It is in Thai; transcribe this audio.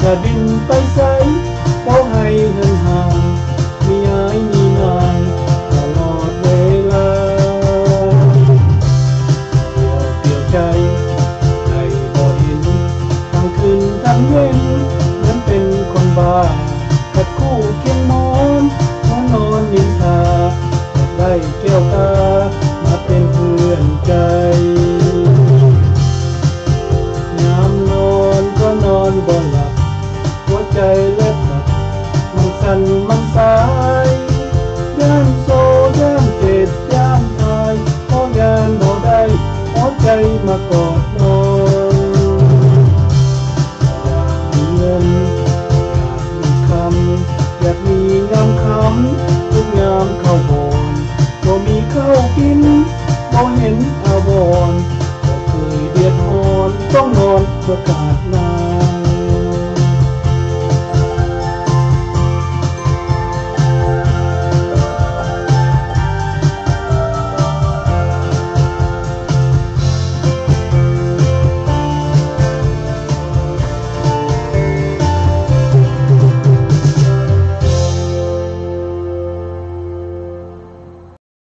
จะดินไปใสบ่ให้เหินห่างมีอายมีนางตลอดเวลาเดียวใจให้บ่เห็นทั้งคืนทั้งเย็นเหมือนเป็นคนบ้ากัดคู่เคียงนอนนอนนินทาได้แก้วตามาเป็นเพื่อนใจยามนอนก็นอนบ่หลับหัวใจเล็บหลับมันสั่นมันสายย่านโซย่านเจ็บย่านตายเพราะงานบ่ได้หัวใจมากอดนอนอยากมีเงินอยากมีคำอยากมีงามคำทุกงามเข้าโบนบ่มีข้าวกินบ่เห็นอาวรบ่เคยเดือดร้อนต้องนอนเพื่อขาดน้